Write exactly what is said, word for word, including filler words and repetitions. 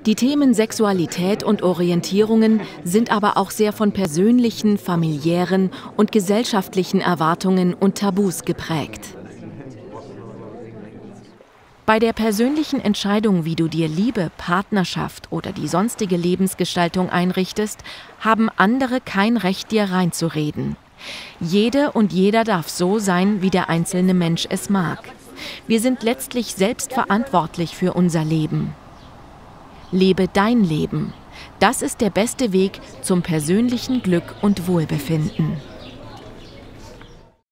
Die Themen Sexualität und Orientierungen sind aber auch sehr von persönlichen, familiären und gesellschaftlichen Erwartungen und Tabus geprägt. Bei der persönlichen Entscheidung, wie du dir Liebe, Partnerschaft oder die sonstige Lebensgestaltung einrichtest, haben andere kein Recht, dir reinzureden. Jede und jeder darf so sein, wie der einzelne Mensch es mag. Wir sind letztlich selbst verantwortlich für unser Leben. Lebe dein Leben. Das ist der beste Weg zum persönlichen Glück und Wohlbefinden.